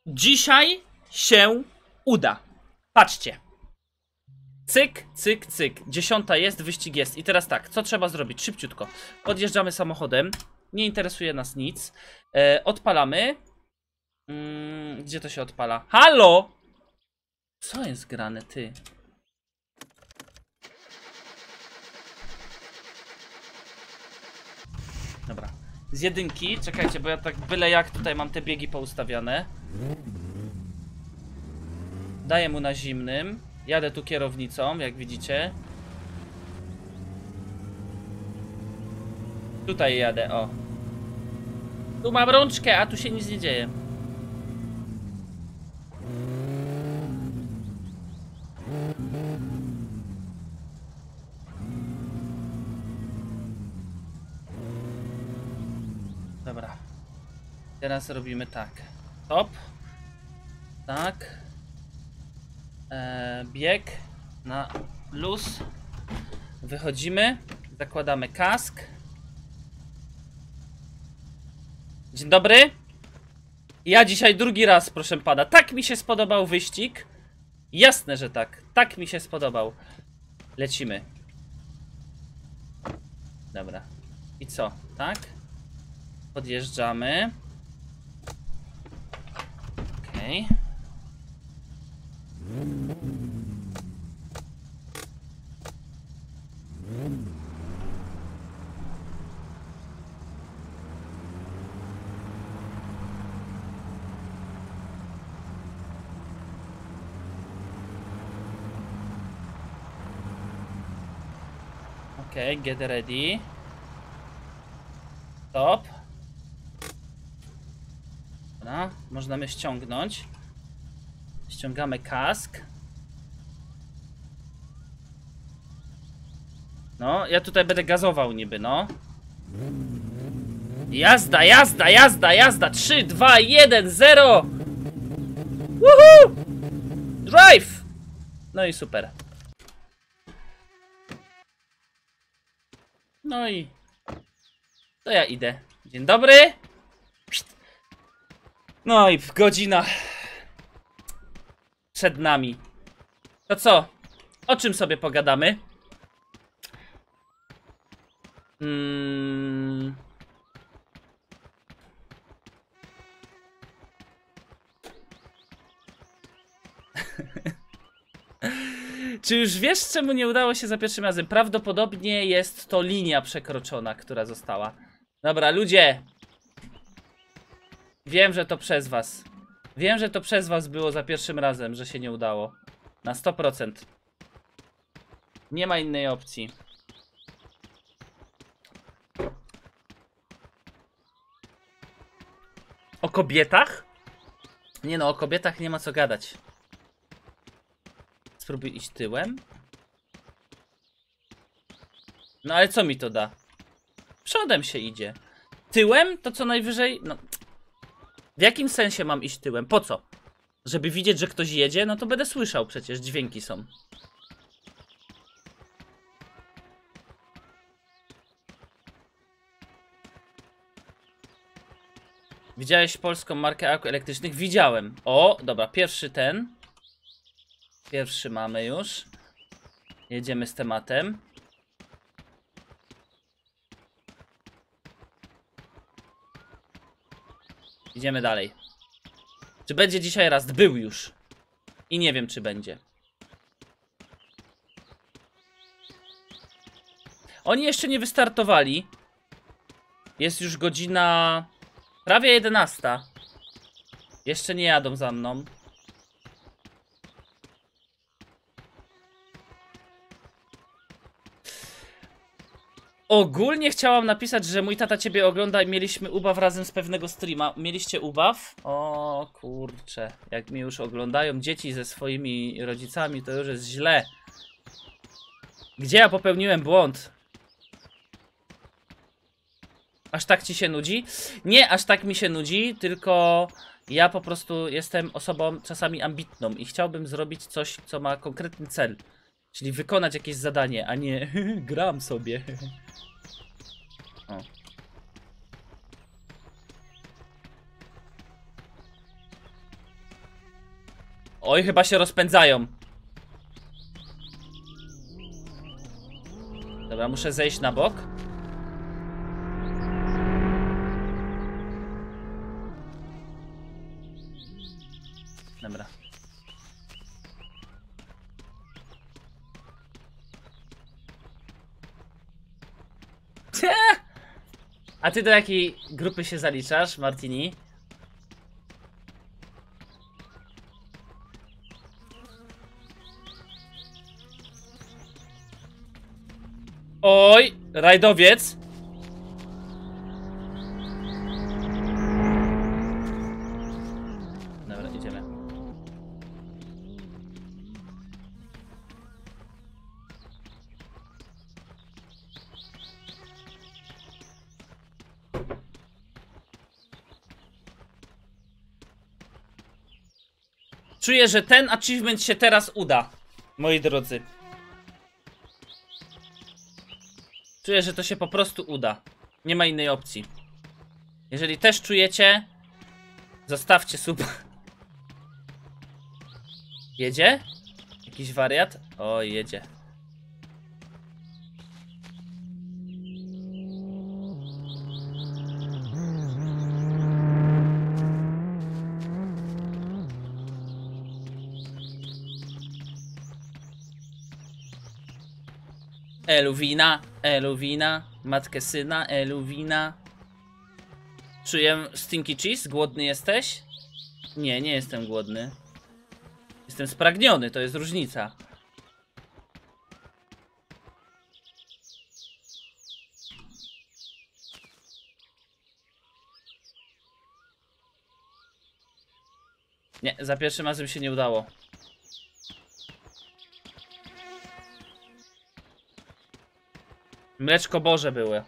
Dzisiaj się uda. Patrzcie. Cyk, cyk, cyk. 10 jest, wyścig jest. I teraz tak, co trzeba zrobić? Szybciutko. Podjeżdżamy samochodem. Nie interesuje nas nic. Odpalamy. Gdzie to się odpala? Halo! Co jest grane, ty? Dobra. Z jedynki, czekajcie, bo ja tak byle jak tutaj mam te biegi poustawiane. Daję mu na zimnym. Jadę tu kierownicą, jak widzicie. Tutaj jadę, o. Tu mam rączkę, a tu się nic nie dzieje. Dobra. Teraz robimy tak. Stop. Tak. Bieg na luz. Wychodzimy. Zakładamy kask. Dzień dobry. Ja dzisiaj drugi raz, proszę pana. Tak mi się spodobał wyścig. Jasne, że tak. Tak mi się spodobał. Lecimy. Dobra. I co? Tak? Podjeżdżamy. Okej. Okej, get ready. Stop. Dobra, można mnie ściągnąć. Ściągamy kask. No, ja tutaj będę gazował niby, no. Jazda, jazda, jazda, jazda. 3, 2, 1, 0. Woohoo! Drive! No i super. No i... to ja idę. Dzień dobry. No i godzina przed nami. To co? O czym sobie pogadamy? Czy już wiesz, czemu nie udało się za pierwszym razem? Prawdopodobnie jest to linia przekroczona, która została. Dobra, ludzie. Wiem, że to przez was. Wiem, że to przez was było za pierwszym razem, że się nie udało. Na 100%. Nie ma innej opcji. O kobietach? Nie no, o kobietach nie ma co gadać. Spróbuj iść tyłem. No ale co mi to da? Przodem się idzie. Tyłem to co najwyżej... No. W jakim sensie mam iść tyłem? Po co? Żeby widzieć, że ktoś jedzie? No to będę słyszał przecież, dźwięki są. Widziałeś polską markę aut elektrycznych? Widziałem. O, dobra, pierwszy ten. Pierwszy mamy już. Jedziemy z tematem. Idziemy dalej. Czy będzie dzisiaj raz? Był już. I nie wiem, czy będzie. Oni jeszcze nie wystartowali. Jest już godzina... prawie 11. Jeszcze nie jadą za mną. Ogólnie chciałam napisać, że mój tata ciebie ogląda i mieliśmy ubaw razem z pewnego streama. Mieliście ubaw? O kurczę, jak mnie już oglądają dzieci ze swoimi rodzicami, to już jest źle. Gdzie ja popełniłem błąd? Aż tak ci się nudzi? Nie, aż tak mi się nudzi, tylko ja po prostu jestem osobą czasami ambitną i chciałbym zrobić coś, co ma konkretny cel. Czyli wykonać jakieś zadanie, a nie gram sobie. O. Oj, chyba się rozpędzają. Dobra, muszę zejść na bok. Dobra. A ty do jakiej grupy się zaliczasz, Martini? Oj, rajdowiec. Dobra, idziemy. Czuję, że ten achievement się teraz uda, moi drodzy. Czuję, że to się po prostu uda. Nie ma innej opcji. Jeżeli też czujecie, zostawcie sub. Jedzie? Jakiś wariat? O, jedzie. Eluwina, Eluwina, matkę syna, Eluwina. Czuję stinky cheese? Głodny jesteś? Nie, nie jestem głodny. Jestem spragniony, to jest różnica. Nie, za pierwszym razem się nie udało. Mleczko Boże były.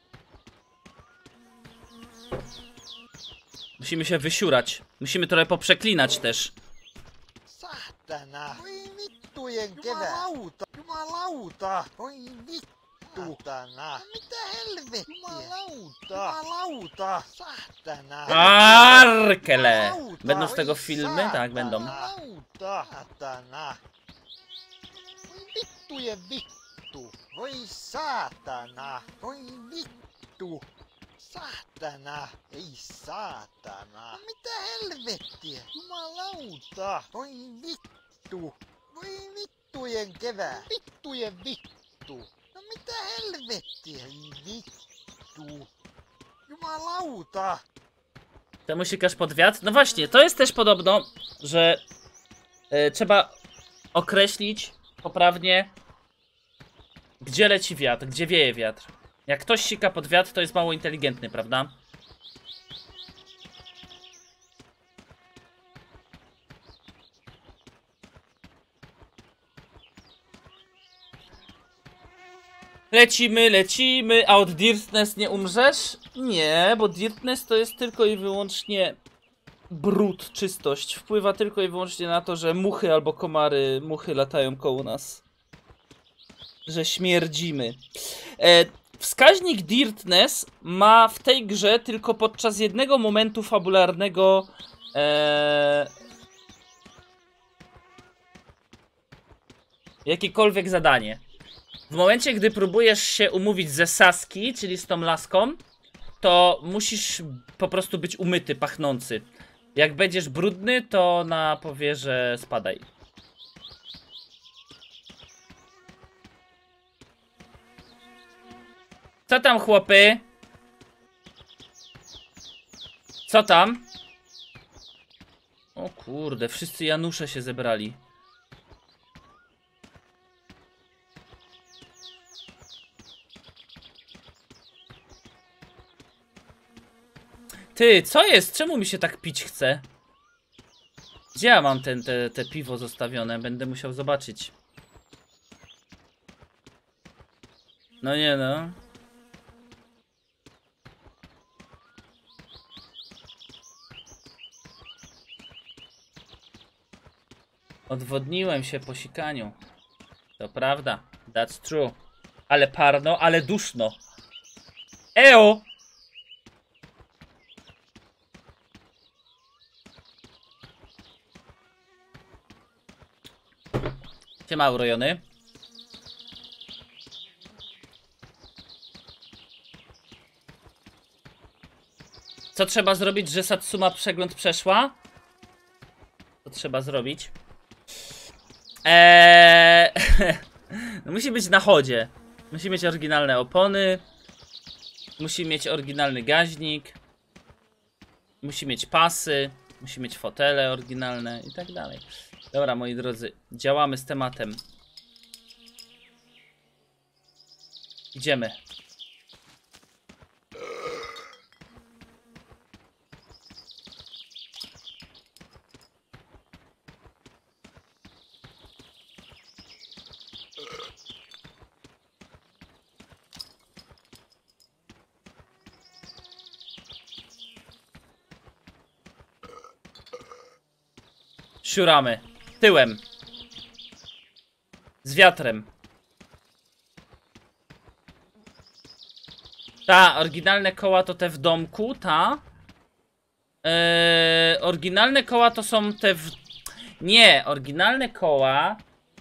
Musimy się wysiurać. Musimy trochę poprzeklinać też. Saatana! Oi vittu Jumalauta! Jumalauta! Oi vittu! Saatana! Mitä helvettiä? Jumalauta! Saatana! Arkele! Będą z tego filmy? Tak, będą. Jumalauta! Saatana! Oi vittujen vittu! Oi saatana! Oi vittu! Saatana! Ei saatana! Mitä helvettiä? Jumalauta! Oi vittu! Voi vittujen kevää! Vittujen vittu! No mitä helvettiä? Ei vittu! Jumalauta! Temu sikasz pod wiatr? No właśnie, to jest też podobno, że trzeba określić poprawnie, gdzie leci wiatr, gdzie wieje wiatr. Jak ktoś sika pod wiatr, to jest mało inteligentny, prawda? Lecimy, lecimy, a od Dirtness nie umrzesz? Nie, bo Dirtness to jest tylko i wyłącznie brud, czystość. Wpływa tylko i wyłącznie na to, że muchy albo komary, muchy latają koło nas. Że śmierdzimy. Wskaźnik Dirtness ma w tej grze tylko podczas jednego momentu fabularnego jakiekolwiek zadanie. W momencie, gdy próbujesz się umówić ze Saski, czyli z tą laską, to musisz po prostu być umyty, pachnący. Jak będziesz brudny, to na powie, że spadaj. Co tam, chłopy? Co tam? O kurde, wszyscy Janusze się zebrali. Ty, co jest? Czemu mi się tak pić chce? Gdzie ja mam te piwo zostawione? Będę musiał zobaczyć. No nie no. Odwodniłem się po sikaniu. To prawda. That's true. Ale parno, ale duszno. Eo! Siema, urojony. Co trzeba zrobić, że Satsuma przegląd przeszła? Co trzeba zrobić? No musi być na chodzie. Musi mieć oryginalne opony. Musi mieć oryginalny gaźnik. Musi mieć pasy. Musi mieć fotele oryginalne i tak dalej. Dobra, moi drodzy, działamy z tematem. Idziemy. Siuramy. Tyłem. Z wiatrem. Ta, oryginalne koła to te w domku, ta. Oryginalne koła to są te w... Nie, oryginalne koła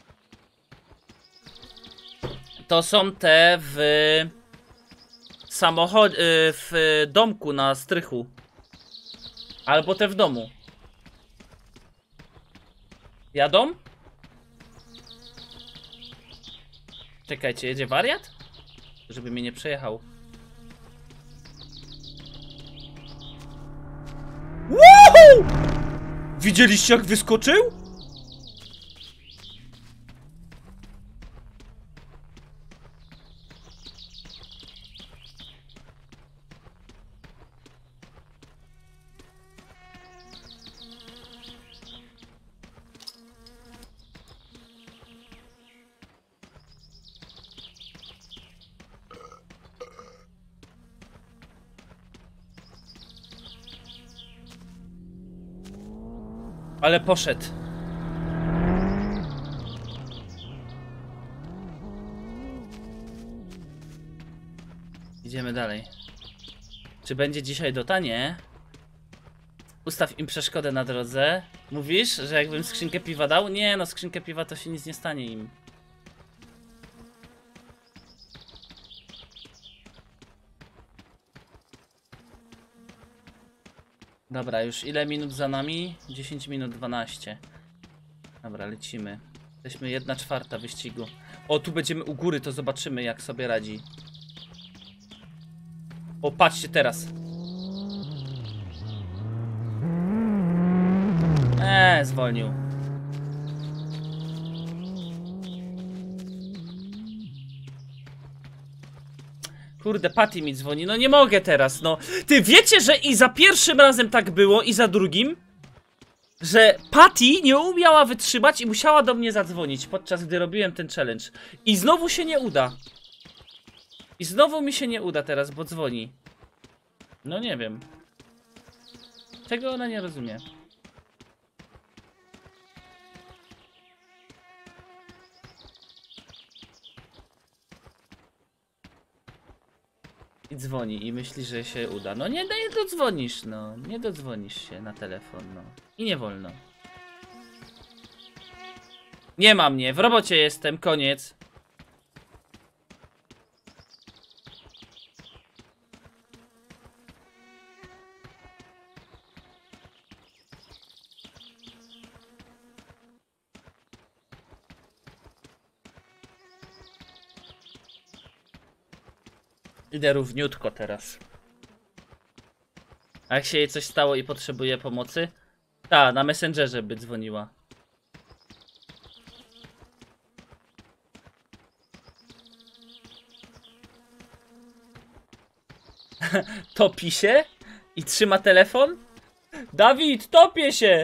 to są te w samochodzie, w domku na strychu. Albo te w domu. Jadą? Czekajcie, jedzie wariat? Żeby mnie nie przejechał. Woohoo! Widzieliście, jak wyskoczył? Ale poszedł. Idziemy dalej. Czy będzie dzisiaj dotanie? Ustaw im przeszkodę na drodze. Mówisz, że jakbym skrzynkę piwa dał? Nie no, skrzynkę piwa to się nic nie stanie im. Dobra, już ile minut za nami? 10 minut 12. Dobra, lecimy. Jesteśmy 1/4 wyścigu. O, tu będziemy u góry, to zobaczymy, jak sobie radzi. O, patrzcie teraz. Zwolnił. Kurde, Patty mi dzwoni. No nie mogę teraz, no. Ty wiecie, że i za pierwszym razem tak było, i za drugim? Że Patty nie umiała wytrzymać i musiała do mnie zadzwonić, podczas gdy robiłem ten challenge. I znowu się nie uda. I znowu mi się nie uda teraz, bo dzwoni. No nie wiem. Czego ona nie rozumie? I dzwoni i myśli, że się uda. No nie dodzwonisz, no. Nie dodzwonisz się na telefon, no. I nie wolno. Nie ma mnie, w robocie jestem, koniec. Idę równiutko teraz. A jak się jej coś stało i potrzebuje pomocy? Ta, na Messengerze by dzwoniła. Topi się? I trzyma telefon? Dawid, topię się!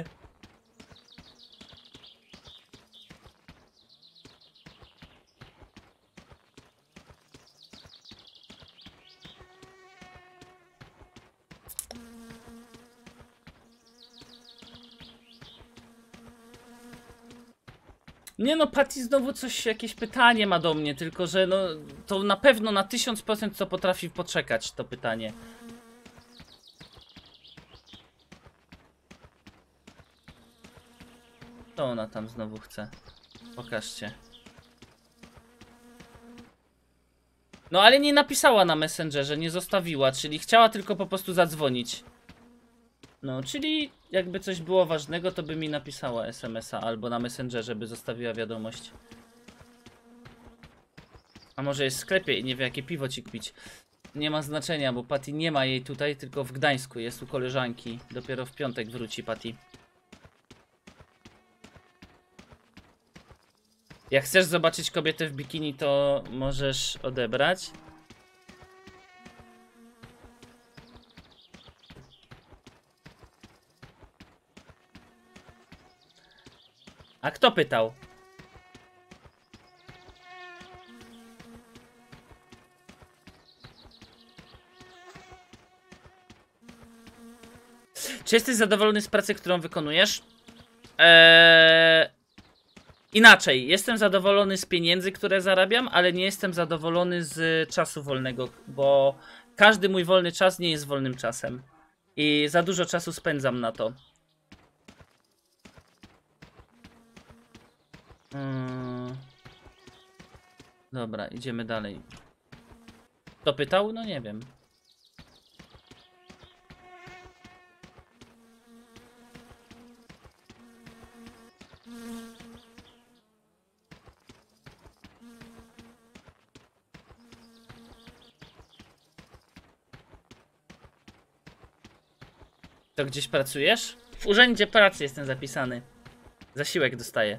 Nie no, Patty znowu coś, jakieś pytanie ma do mnie, tylko że no, to na pewno na 1000% co potrafi poczekać to pytanie. Co ona tam znowu chce? Pokażcie. No ale nie napisała na Messengerze, nie zostawiła, czyli chciała tylko po prostu zadzwonić. No, czyli jakby coś było ważnego, to by mi napisała SMS-a albo na Messengerze by zostawiła wiadomość. A może jest w sklepie i nie wie, jakie piwo ci kupić. Nie ma znaczenia, bo Patty nie ma jej tutaj, tylko w Gdańsku, jest u koleżanki. Dopiero w piątek wróci Patty. Jak chcesz zobaczyć kobietę w bikini, to możesz odebrać. A kto pytał? Czy jesteś zadowolony z pracy, którą wykonujesz? Inaczej, jestem zadowolony z pieniędzy, które zarabiam, ale nie jestem zadowolony z czasu wolnego, bo każdy mój wolny czas nie jest wolnym czasem. I za dużo czasu spędzam na to. Dobra, idziemy dalej. Kto pytał? No nie wiem. To gdzieś pracujesz? W urzędzie pracy jestem zapisany. Zasiłek dostaję.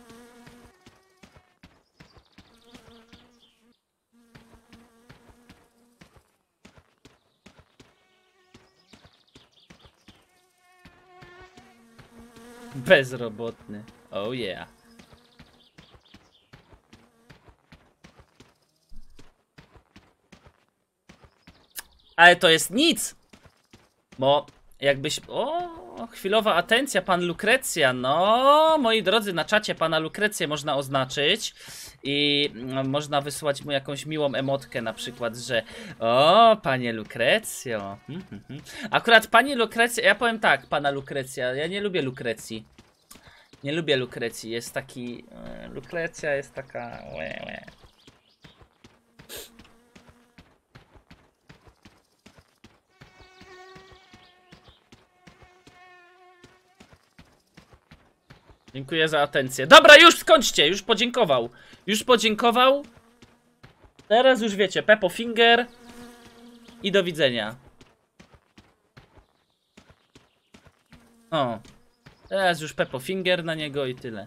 Bezrobotny. Oh yeah. Ale to jest nic! Bo jakbyś... O, chwilowa atencja, pan Lukrecja. No, moi drodzy, na czacie pana Lukrecję można oznaczyć. I można wysłać mu jakąś miłą emotkę, na przykład, że o, panie Lukrecjo. Akurat pani Lukrecja, ja powiem tak, pana Lukrecja, ja nie lubię Lukrecji. Nie lubię Lukrecji, jest taki... Lukrecja jest taka... Dziękuję za atencję. Dobra, już skończcie, już podziękował. Już podziękował. Teraz już wiecie, Peppo Finger. I do widzenia. O. Teraz już Peppo Finger na niego i tyle.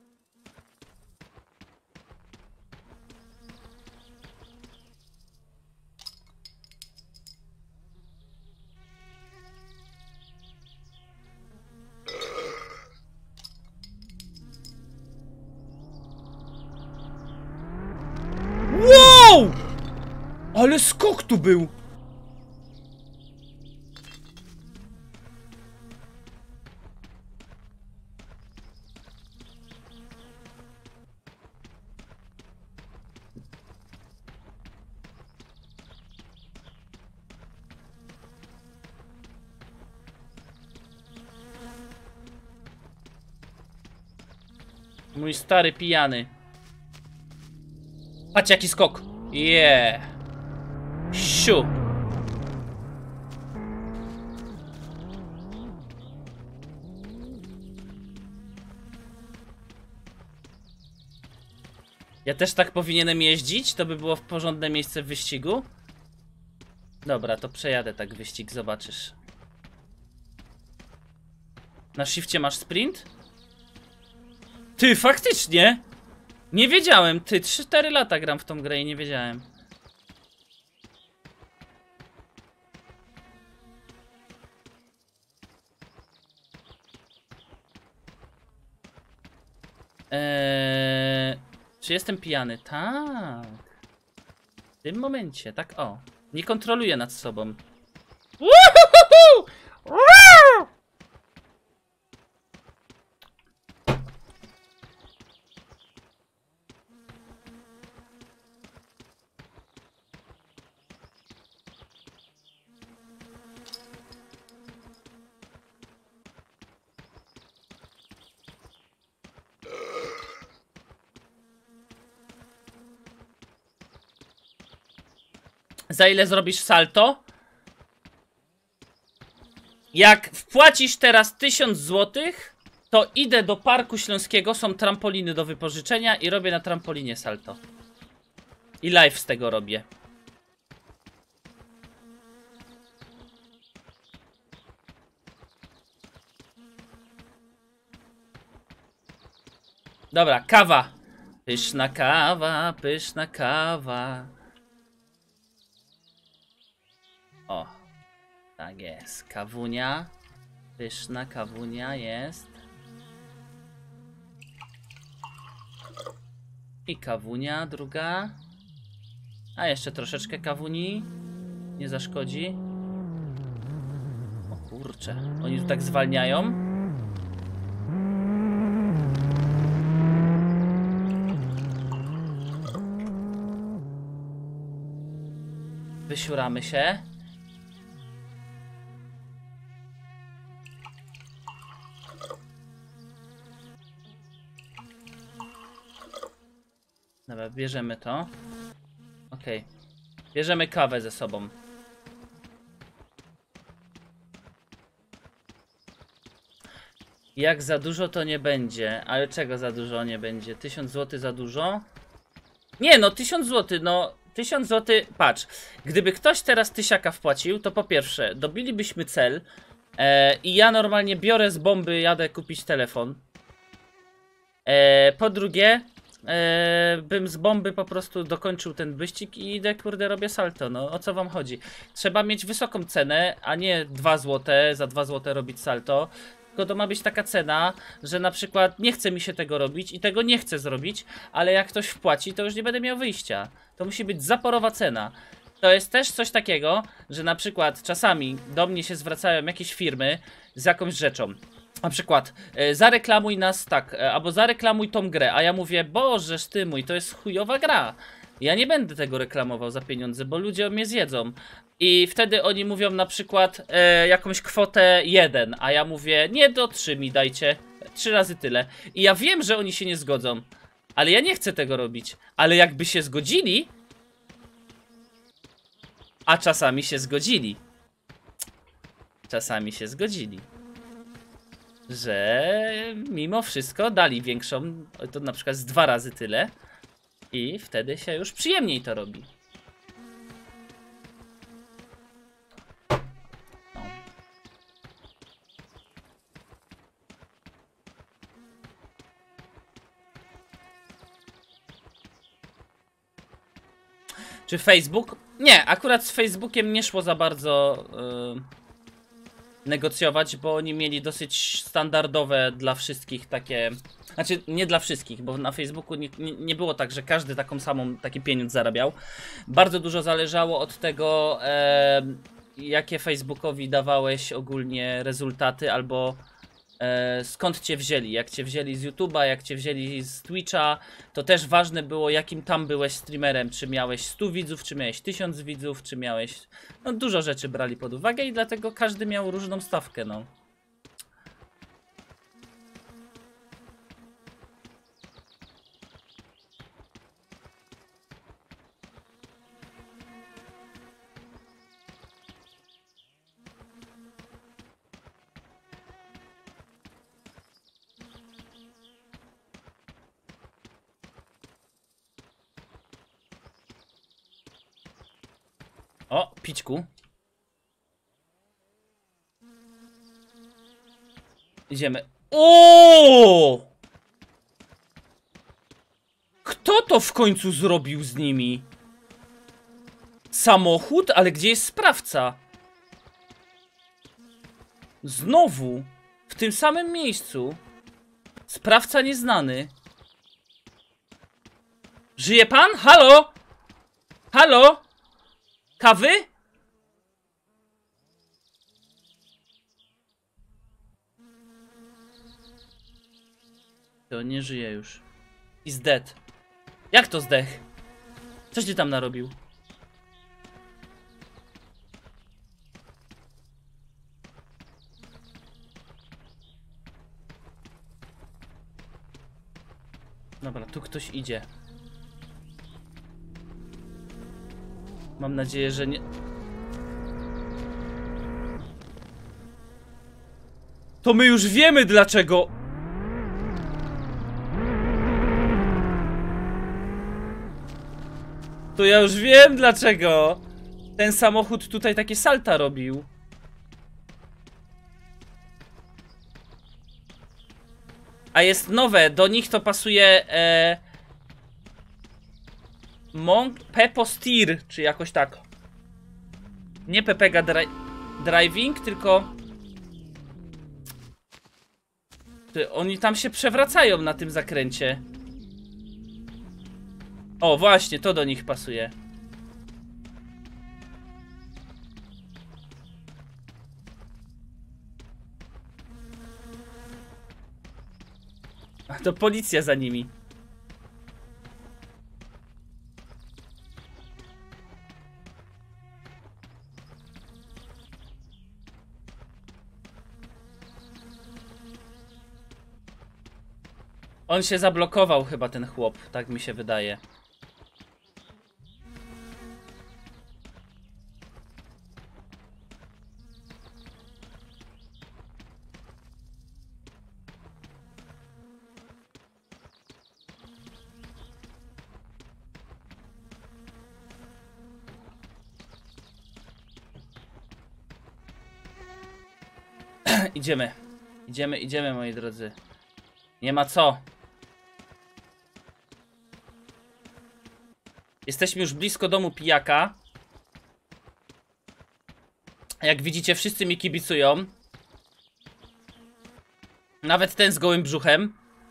Wow! Ale skok tu był! Mój stary pijany. Patrz jaki skok. Yeah. Siu. Ja też tak powinienem jeździć? To by było porządne miejsce w wyścigu? Dobra, to przejadę tak wyścig, zobaczysz. Na shifcie masz sprint? Ty, faktycznie! Nie wiedziałem, ty, 3-4 lata gram w tą grę i nie wiedziałem. Czy jestem pijany? Tak. W tym momencie, tak o. Nie kontroluję nad sobą. Woohoo! Za ile zrobisz salto? Jak wpłacisz teraz 1000 zł, to idę do Parku Śląskiego, są trampoliny do wypożyczenia i robię na trampolinie salto. I live z tego robię. Dobra, kawa. Pyszna kawa, pyszna kawa. O, tak jest. Kawunia. Pyszna kawunia jest. I kawunia druga. A jeszcze troszeczkę kawuni. Nie zaszkodzi. O kurczę, oni tu tak zwalniają. Wysiuramy się. Dobra, bierzemy to. Okej. Bierzemy kawę ze sobą. Jak za dużo to nie będzie. Ale czego za dużo nie będzie? 1000 zł za dużo? Nie no, 1000 zł, no 1000 zł, patrz. Gdyby ktoś teraz tysiaka wpłacił, to po pierwsze, dobilibyśmy cel i ja normalnie biorę z bomby, jadę kupić telefon. Po drugie, bym z bomby po prostu dokończył ten wyścig i idę, kurde, robię salto. No o co wam chodzi? Trzeba mieć wysoką cenę, a nie 2 zł, za 2 zł robić salto. Tylko to ma być taka cena, że na przykład nie chce mi się tego robić i tego nie chcę zrobić, ale jak ktoś wpłaci, to już nie będę miał wyjścia. To musi być zaporowa cena. To jest też coś takiego, że na przykład czasami do mnie się zwracają jakieś firmy z jakąś rzeczą. Na przykład zareklamuj nas tak, albo zareklamuj tą grę, a ja mówię, bożeż ty mój, to jest chujowa gra. Ja nie będę tego reklamował za pieniądze, bo ludzie mnie zjedzą. I wtedy oni mówią na przykład jakąś kwotę 1, a ja mówię, nie, do 3 mi dajcie, 3 razy tyle. I ja wiem, że oni się nie zgodzą, ale ja nie chcę tego robić. Ale jakby się zgodzili, a czasami się zgodzili. Czasami się zgodzili. Że mimo wszystko dali większą, to na przykład z 2 razy tyle. I wtedy się już przyjemniej to robi. No. Czy Facebook? Nie, akurat z Facebookiem nie szło za bardzo negocjować, bo oni mieli dosyć standardowe dla wszystkich takie... Znaczy, nie dla wszystkich, bo na Facebooku nie było tak, że każdy taki pieniądz zarabiał. Bardzo dużo zależało od tego, jakie Facebookowi dawałeś ogólnie rezultaty, albo skąd cię wzięli. Jak cię wzięli z YouTube'a, jak cię wzięli z Twitcha, to też ważne było, jakim tam byłeś streamerem. Czy miałeś 100 widzów, czy miałeś 1000 widzów, czy miałeś... No dużo rzeczy brali pod uwagę i dlatego każdy miał różną stawkę, no. O, pićku. Idziemy. O! Kto to w końcu zrobił z nimi? Samochód? Ale gdzie jest sprawca? Znowu. W tym samym miejscu. Sprawca nieznany. Żyje pan? Halo? Halo? Kawy? To nie żyje już. Is dead. Jak to zdech? Coś ty tam narobił? Dobra, tu ktoś idzie. Mam nadzieję, że nie... To my już wiemy dlaczego... To ja już wiem dlaczego ten samochód tutaj takie salta robił. A jest nowe, do nich to pasuje Peppo Steer, czy jakoś tak. Nie Pepega Driving, tylko... Oni tam się przewracają na tym zakręcie. O, właśnie, to do nich pasuje. A to policja za nimi. On się zablokował chyba, ten chłop, tak mi się wydaje. Idziemy. Idziemy, moi drodzy. Nie ma co. Jesteśmy już blisko domu pijaka. Jak widzicie, wszyscy mi kibicują. Nawet ten z gołym brzuchem.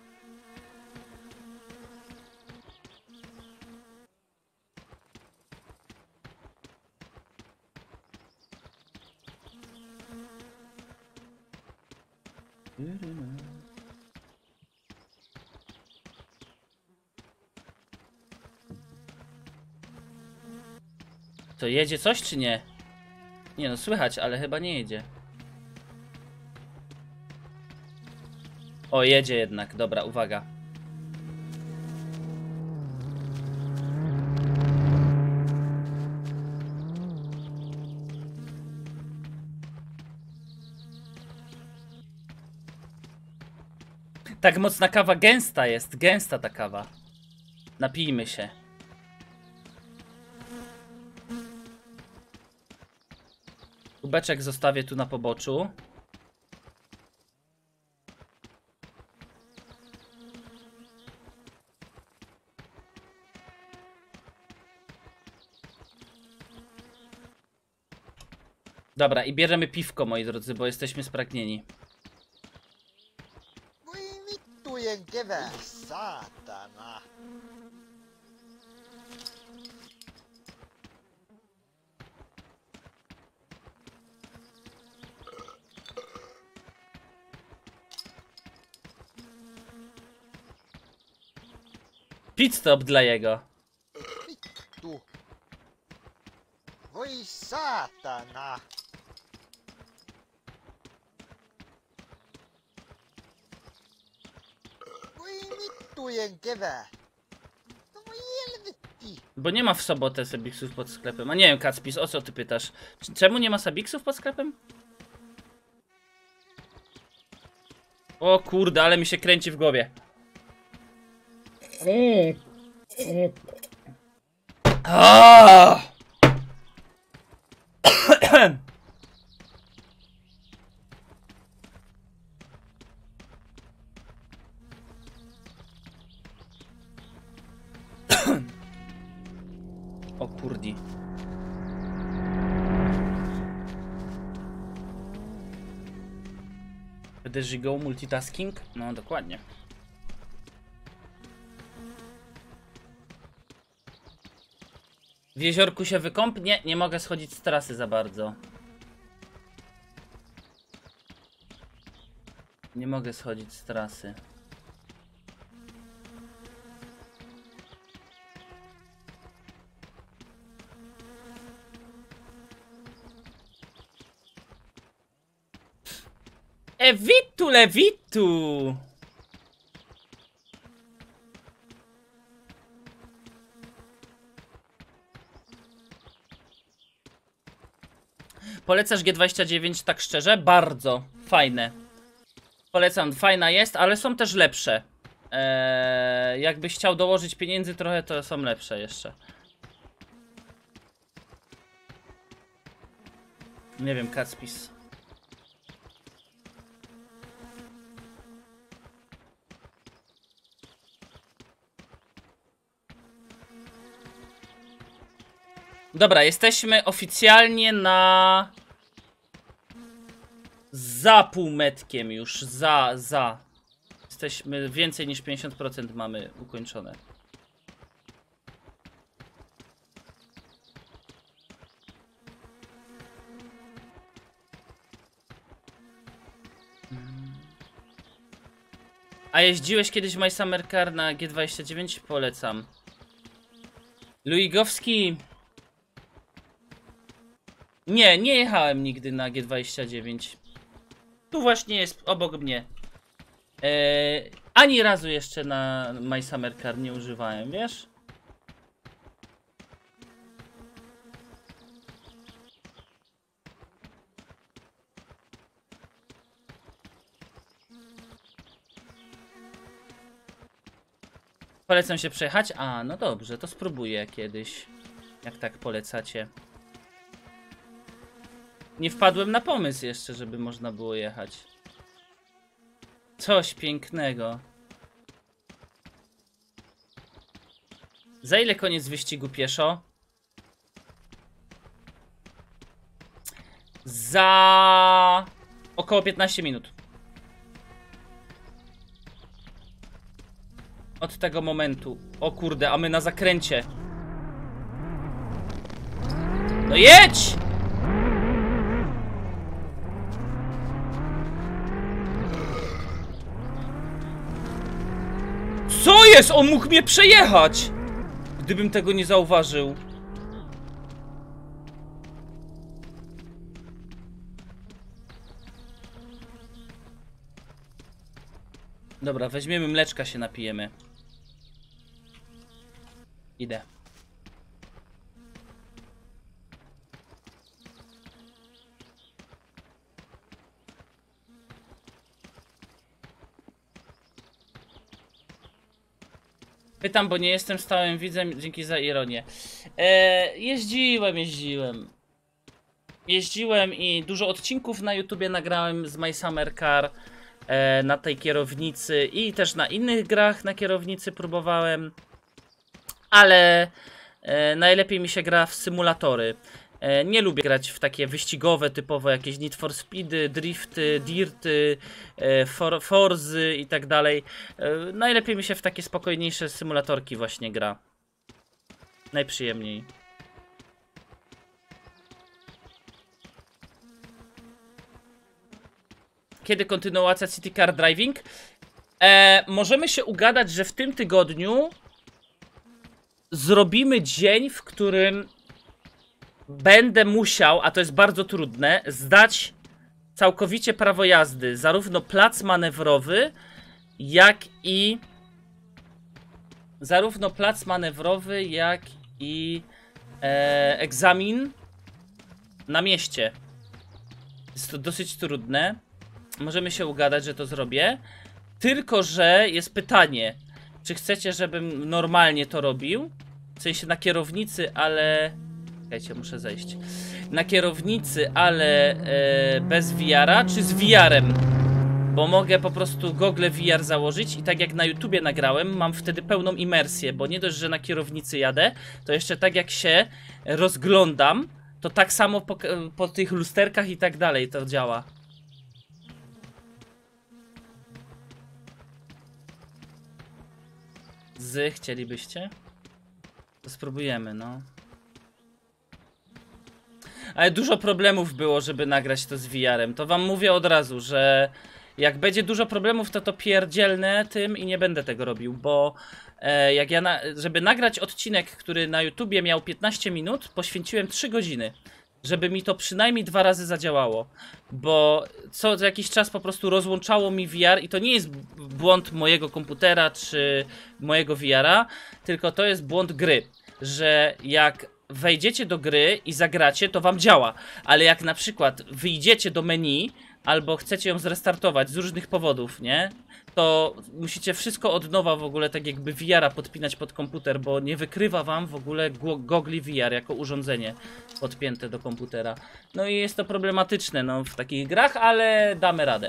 To jedzie coś czy nie? Nie no, słychać, ale chyba nie jedzie. O, jedzie jednak, dobra, uwaga. Tak mocna kawa, gęsta jest, gęsta ta kawa. Napijmy się. Kubeczek zostawię tu na poboczu. Dobra, i bierzemy piwko, moi drodzy, bo jesteśmy spragnieni. Voi vittujen kevää, saatana. Pit stop dla jego. Vittu. Voi saatana. Voi vittujen kevää. No voi helvetti. Bo nie ma w sobotę Sabiksów pod sklepem. A nie wiem, Kacpis, o co ty pytasz? Czemu nie ma Sabiksów pod sklepem? O kurde, ale mi się kręci w głowie. Ah! O kurdi. Będę żygał multitasking? No dokładnie. W jeziorku się wykąp? Nie, nie mogę schodzić z trasy za bardzo. Nie mogę schodzić z trasy. Evitu levitu! Polecasz G29 tak szczerze? Bardzo fajne. Polecam, fajna jest, ale są też lepsze. Jakbyś chciał dołożyć pieniędzy trochę, to są lepsze jeszcze. Nie wiem, Kacpis. Dobra, jesteśmy oficjalnie na... Za półmetkiem już, za. Jesteśmy, więcej niż 50% mamy ukończone. A jeździłeś kiedyś w My Summer Car na G29? Polecam. Luigowski... Nie jechałem nigdy na G29. Tu właśnie jest obok mnie. Ani razu jeszcze na My Summer Car nie używałem, wiesz? Polecam się przejechać? A, no dobrze, to spróbuję kiedyś. Jak tak polecacie. Nie wpadłem na pomysł jeszcze, żeby można było jechać. Coś pięknego. Za ile koniec wyścigu pieszo? Za... około 15 minut. Od tego momentu. O kurde, a my na zakręcie. No jedź! Co jest? On mógł mnie przejechać! Gdybym tego nie zauważył. Dobra, weźmiemy mleczka, się napijemy. Idę. Pytam, bo nie jestem stałym widzem, dzięki za ironię. Jeździłem i dużo odcinków na YouTubie nagrałem z My Summer Car. Na tej kierownicy i też na innych grach na kierownicy próbowałem. Ale najlepiej mi się gra w symulatory. Nie lubię grać w takie wyścigowe, typowo jakieś Need for Speedy, Drifty, Dirty, Forzy i tak dalej. Najlepiej mi się w takie spokojniejsze symulatorki właśnie gra. Najprzyjemniej. Kiedy kontynuacja City Car Driving? Możemy się ugadać, że w tym tygodniu zrobimy dzień, w którym będę musiał, a to jest bardzo trudne, zdać całkowicie prawo jazdy. Zarówno plac manewrowy, jak i... egzamin na mieście. Jest to dosyć trudne. Możemy się ugadać, że to zrobię. Tylko że jest pytanie, czy chcecie, żebym normalnie to robił? W sensie na kierownicy, ale... Czekajcie, muszę zejść. Na kierownicy, ale bez VR-a, czy z VR-em? Bo mogę po prostu gogle VR założyć i tak jak na YouTubie nagrałem, mam wtedy pełną imersję, bo nie dość, że na kierownicy jadę, to jeszcze tak jak się rozglądam, to tak samo po tych lusterkach i tak dalej to działa. Chcielibyście? To spróbujemy, no. Ale dużo problemów było, żeby nagrać to z VR-em. To wam mówię od razu, że jak będzie dużo problemów, to pierdzielnę tym i nie będę tego robił, bo jak ja żeby nagrać odcinek, który na YouTubie miał 15 minut, poświęciłem 3 godziny. Żeby mi to przynajmniej 2 razy zadziałało. Bo co jakiś czas po prostu rozłączało mi VR i to nie jest błąd mojego komputera czy mojego VR-a, tylko to jest błąd gry. Że jak wejdziecie do gry i zagracie, to wam działa. Ale jak na przykład wyjdziecie do menu, albo chcecie ją zrestartować z różnych powodów, nie? To musicie wszystko od nowa w ogóle tak jakby VR-a podpinać pod komputer, bo nie wykrywa wam w ogóle gogli VR jako urządzenie podpięte do komputera. No i jest to problematyczne no, w takich grach, ale damy radę.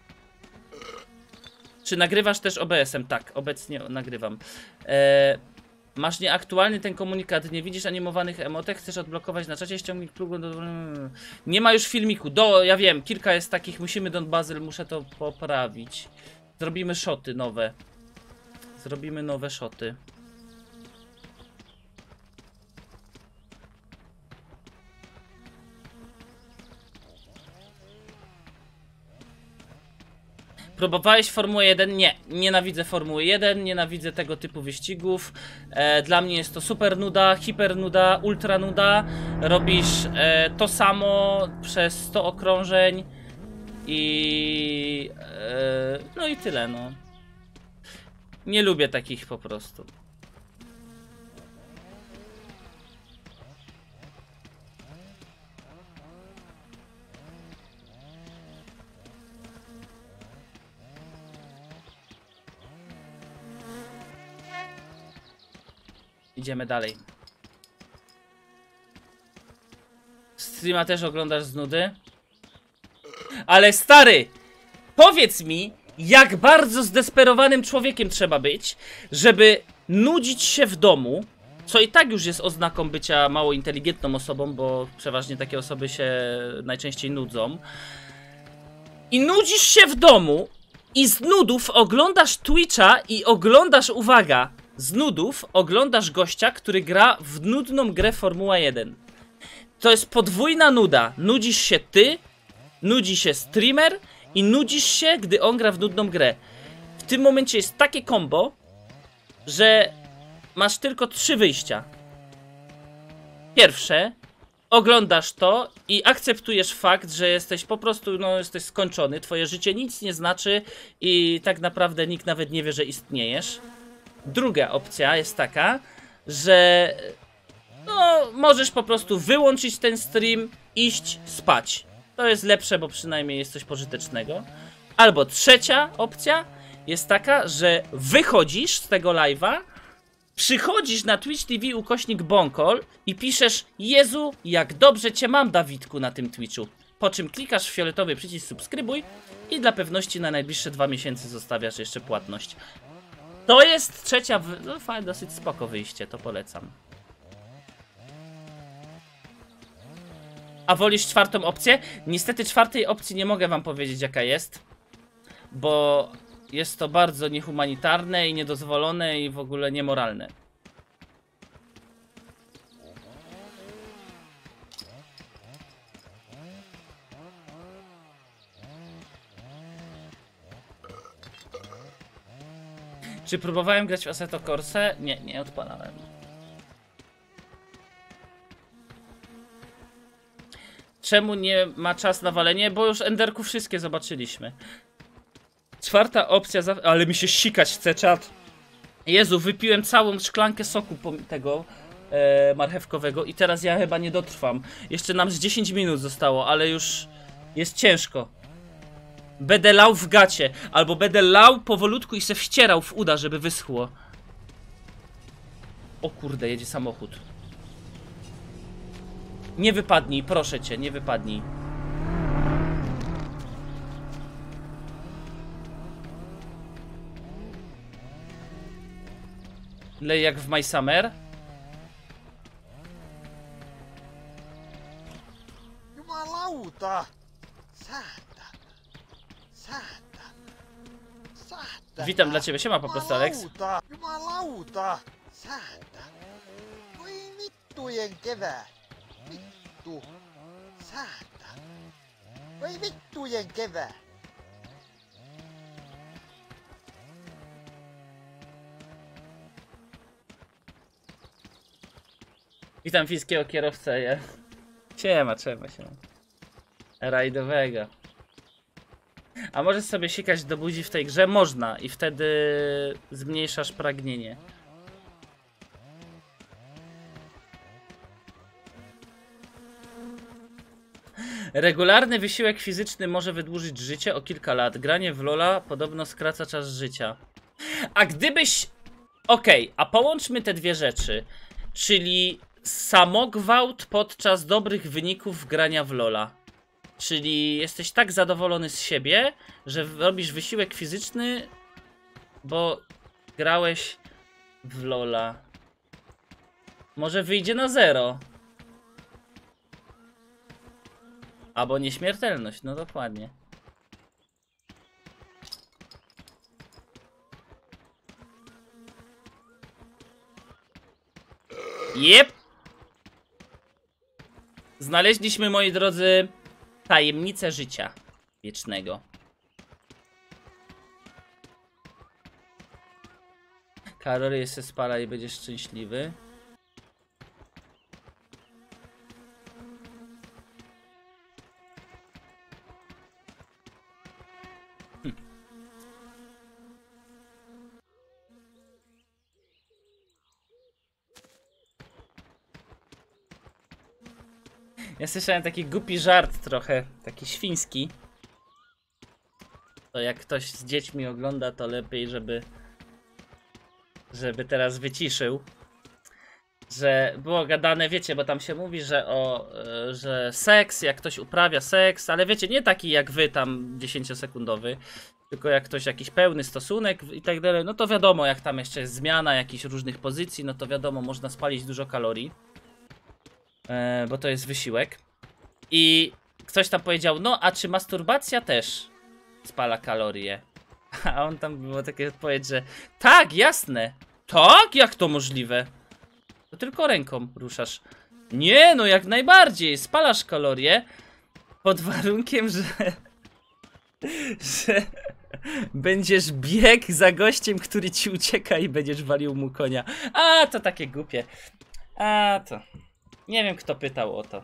Czy nagrywasz też OBS-em? Tak, obecnie nagrywam. Masz nieaktualny ten komunikat, nie widzisz animowanych emotek, chcesz odblokować na czacie, ściągnij plugu do... Nie ma już filmiku, ja wiem, kilka jest takich, musimy Don Bazyl, muszę to poprawić. Zrobimy szoty nowe. Zrobimy nowe szoty. Próbowałeś Formułę 1? Nie, nienawidzę Formuły 1, nienawidzę tego typu wyścigów. Dla mnie jest to super nuda, hiper nuda, ultra nuda. Robisz to samo przez 100 okrążeń i no i tyle no. Nie lubię takich po prostu. Idziemy dalej. Streama też oglądasz z nudy? Ale stary! Powiedz mi, jak bardzo zdesperowanym człowiekiem trzeba być, żeby nudzić się w domu, co i tak już jest oznaką bycia mało inteligentną osobą, bo przeważnie takie osoby się najczęściej nudzą. I nudzisz się w domu i z nudów oglądasz Twitcha i oglądasz, uwaga, z nudów oglądasz gościa, który gra w nudną grę Formuła 1. To jest podwójna nuda. Nudzisz się ty, nudzi się streamer i nudzisz się, gdy on gra w nudną grę. W tym momencie jest takie combo, że masz tylko 3 wyjścia. Pierwsze, oglądasz to i akceptujesz fakt, że jesteś po prostu, no jesteś skończony, twoje życie nic nie znaczy i tak naprawdę nikt nawet nie wie, że istniejesz. Druga opcja jest taka, że no, możesz po prostu wyłączyć ten stream, iść spać. To jest lepsze, bo przynajmniej jest coś pożytecznego. Albo trzecia opcja jest taka, że wychodzisz z tego live'a, przychodzisz na Twitch TV /Bonkol i piszesz: Jezu, jak dobrze cię mam, Dawidku, na tym Twitchu. Po czym klikasz w fioletowy przycisk subskrybuj i dla pewności na najbliższe 2 miesiące zostawiasz jeszcze płatność. To jest trzecia, no fajnie, dosyć spoko wyjście, to polecam. A wolisz czwartą opcję? Niestety czwartej opcji nie mogę wam powiedzieć, jaka jest, bo jest to bardzo niehumanitarne i niedozwolone i w ogóle niemoralne. Czy próbowałem grać w Assetto Corsę? Nie, nie odpalałem. Czemu nie ma czas na walenie? Bo już enderku wszystkie zobaczyliśmy. Czwarta opcja, ale mi się sikać chce, czat. Jezu, wypiłem całą szklankę soku tego marchewkowego i teraz ja chyba nie dotrwam. Jeszcze nam z 10 minut zostało, ale już jest ciężko. Będę lał w gacie, albo będę lał powolutku i se wścierał w uda, żeby wyschło. O kurde, jedzie samochód. Nie wypadnij, proszę cię, nie wypadnij. Lej jak w My Summer. Jumalauta! Satan! Satan! Satan! Witam dla ciebie, siema po prostu, Alex. Jumalauta! Jumalauta! Satan! Voi vittujen kevää! Vittu! Satan! Voi vittujen kevää! Witam fińskiego kierowcę, ja. Siema, siema. Rajdowego. A możesz sobie sikać do buzi w tej grze? Można i wtedy zmniejszasz pragnienie. Regularny wysiłek fizyczny może wydłużyć życie o kilka lat. Granie w LoL'a podobno skraca czas życia. A gdybyś... Okej, a połączmy te dwie rzeczy. Czyli samogwałt podczas dobrych wyników grania w LoL'a. Czyli jesteś tak zadowolony z siebie, że robisz wysiłek fizyczny, bo grałeś w LoL'a. Może wyjdzie na 0. Albo nieśmiertelność, no dokładnie. Jep! Znaleźliśmy, moi drodzy, tajemnicę życia wiecznego. Kalorie się spala i będziesz szczęśliwy. Ja słyszałem taki głupi żart trochę, taki świński. To jak ktoś z dziećmi ogląda, to lepiej, żeby teraz wyciszył. Że było gadane, wiecie, bo tam się mówi, że seks, jak ktoś uprawia seks, ale wiecie, nie taki jak wy tam 10-sekundowy, tylko jak ktoś jakiś pełny stosunek i tak dalej, no to wiadomo, jak tam jeszcze jest zmiana jakichś różnych pozycji, no to wiadomo, można spalić dużo kalorii. Bo to jest wysiłek. I ktoś tam powiedział, no a czy masturbacja też spala kalorie? A on tam było takie odpowiedź, że tak, jasne. Tak? Jak to możliwe? To tylko ręką ruszasz. Nie, no jak najbardziej. Spalasz kalorie pod warunkiem, że będziesz biegł za gościem, który ci ucieka i będziesz walił mu konia. A, to takie głupie. A, to... Nie wiem, kto pytał o to.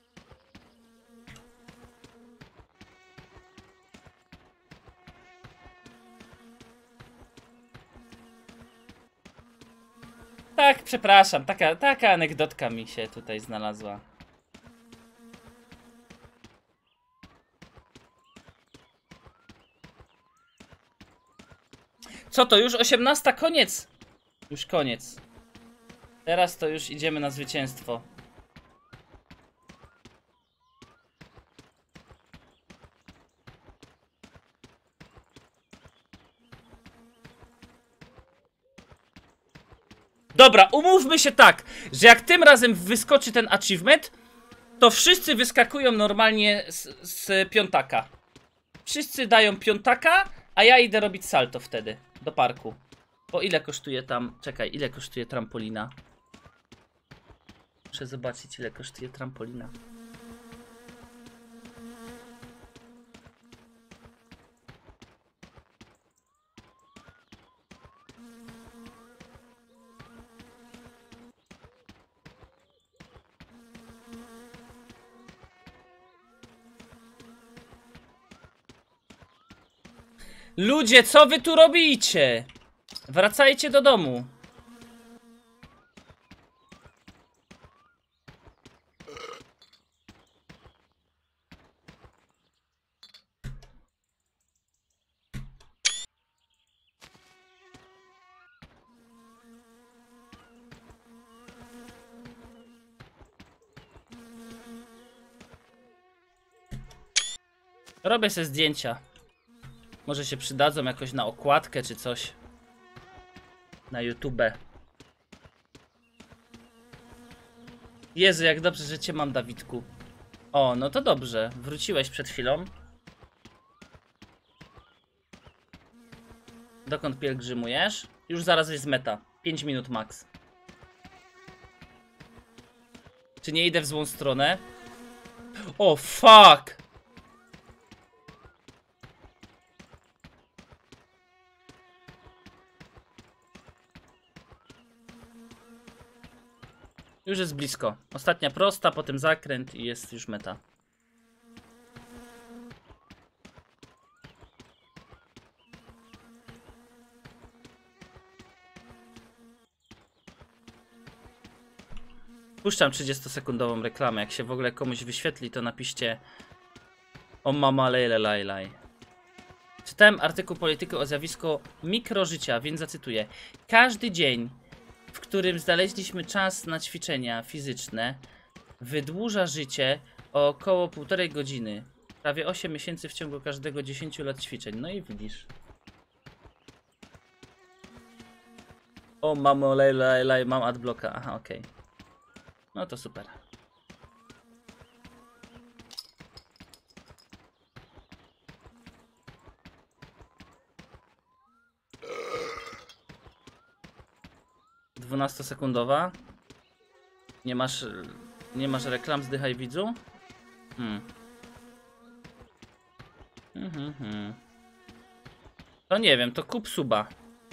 Tak, przepraszam, taka anegdotka mi się tutaj znalazła. Co to, już 18? Koniec! Już koniec. Teraz to już idziemy na zwycięstwo. Dobra, umówmy się tak, że jak tym razem wyskoczy ten achievement, to wszyscy wyskakują normalnie z piątaka. Wszyscy dają piątaka, a ja idę robić salto wtedy, do parku. Bo ile kosztuje tam, czekaj, ile kosztuje trampolina? Muszę zobaczyć, ile kosztuje trampolina. Ludzie, co wy tu robicie? Wracajcie do domu. Robię sobie zdjęcia. Może się przydadzą jakoś na okładkę czy coś. Na YouTube. Jezu, jak dobrze, że cię mam, Dawidku. O, no to dobrze. Wróciłeś przed chwilą. Dokąd pielgrzymujesz? Już zaraz jest meta. 5 minut max. Czy nie idę w złą stronę? O, fuck! Już jest blisko. Ostatnia prosta, potem zakręt i jest już meta. Puszczam 30-sekundową reklamę. Jak się w ogóle komuś wyświetli, to napiszcie O mama lejle laj. Czytałem artykuł Polityki o zjawisku mikrożycia, więc zacytuję. Każdy dzień, w którym znaleźliśmy czas na ćwiczenia fizyczne, wydłuża życie o około 1,5 godziny. Prawie 8 miesięcy w ciągu każdego 10 lat ćwiczeń. No i widzisz. O mamo lej, mam adblocka. Aha, okej. No to super. Dwunastosekundowa. Nie masz reklam, zdychaj widzu? To nie wiem, to kup suba.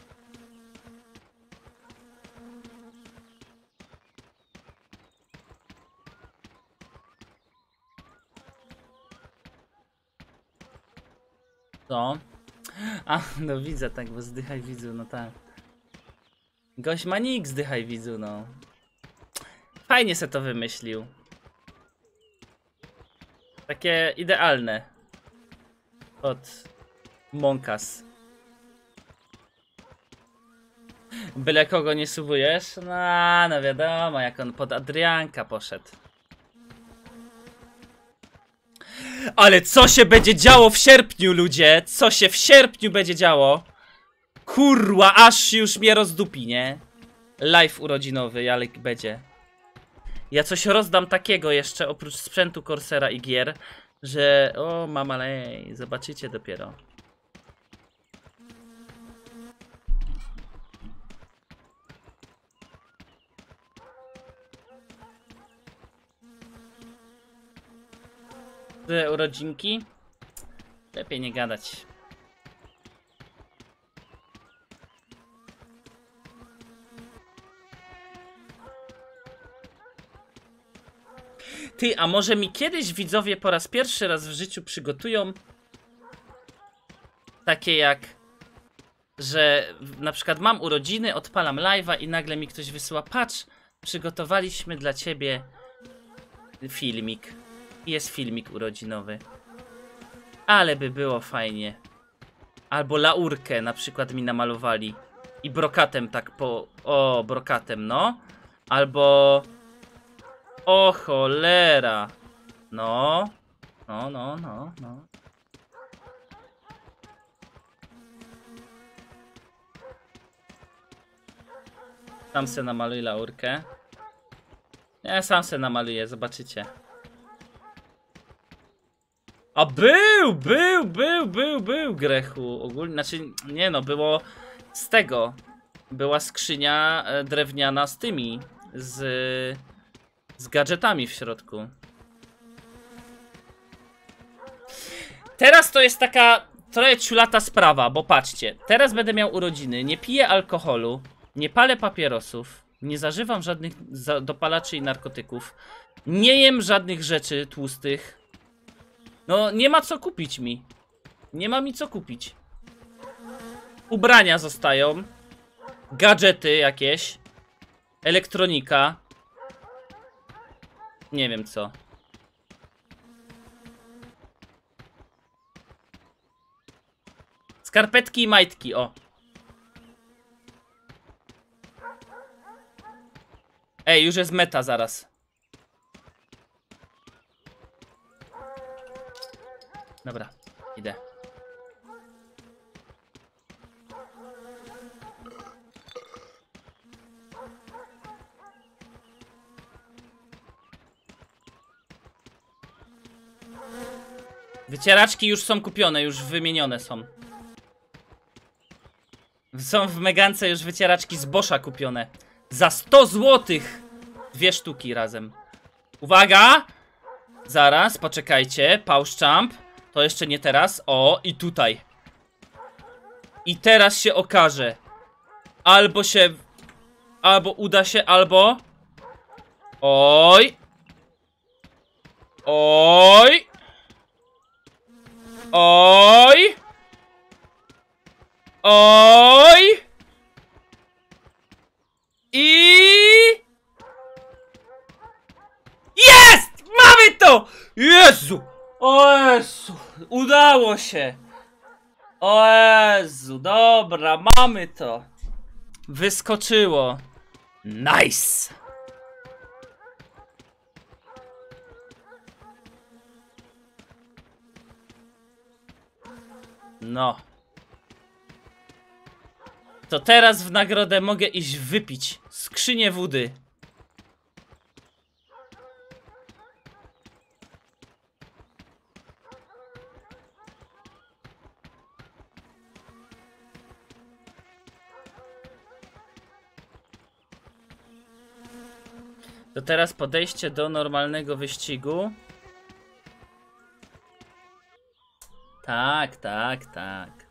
Co? A, no widzę tak, bo zdychaj widzu, no tak. Gość ma nick, zdychaj widzu, no. Fajnie se to wymyślił. Takie idealne. Od Monkas. Byle kogo nie subujesz? No wiadomo, jak on pod Adrianka poszedł. Ale co się będzie działo w sierpniu, ludzie? Co się w sierpniu będzie działo? Kurwa, aż już mnie rozdupi, nie? Live urodzinowy, Jalek będzie. Ja coś rozdam takiego jeszcze, oprócz sprzętu Corsera i gier, że... O, mama lej, zobaczycie dopiero. Te urodzinki? Lepiej nie gadać. Ty, a może mi kiedyś widzowie po raz pierwszy raz w życiu przygotują takie jak, że na przykład mam urodziny, odpalam live'a i nagle mi ktoś wysyła, patrz, przygotowaliśmy dla ciebie filmik. Jest filmik urodzinowy. Ale by było fajnie. Albo laurkę na przykład mi namalowali. I brokatem tak po... O, brokatem, no. Albo... O cholera. No. No. Sam se namaluj laurkę. Ja sam se namaluję, zobaczycie. A był Grechu. Ogólnie, znaczy, nie no, było z tego. Była skrzynia drewniana z tymi. Z gadżetami w środku. Teraz to jest taka trochę ciulata sprawa, bo patrzcie. Teraz będę miał urodziny, nie piję alkoholu, nie palę papierosów, nie zażywam żadnych dopalaczy i narkotyków, nie jem żadnych rzeczy tłustych. No, nie ma co kupić mi. Nie ma mi co kupić. Ubrania zostają. Gadżety jakieś. Elektronika. Nie wiem co. Skarpetki i majtki, o. Ej, już jest meta zaraz. Dobra, idę. Wycieraczki już są kupione, już wymienione są. Są w Megance już wycieraczki z Boscha kupione. Za 100 zł! 2 sztuki razem. Uwaga! Zaraz, poczekajcie. Pause jump. To jeszcze nie teraz. O, i tutaj. I teraz się okaże. Albo się... Albo uda się, albo... Oj! Oj! Oj! Oj! I... Jest! Mamy to! Jezu! O Jezu! Udało się! O Jezu, dobra, mamy to. Wyskoczyło. Nice! No. To teraz w nagrodę mogę iść wypić skrzynię wody. To teraz podejście do normalnego wyścigu. Tak, tak, tak.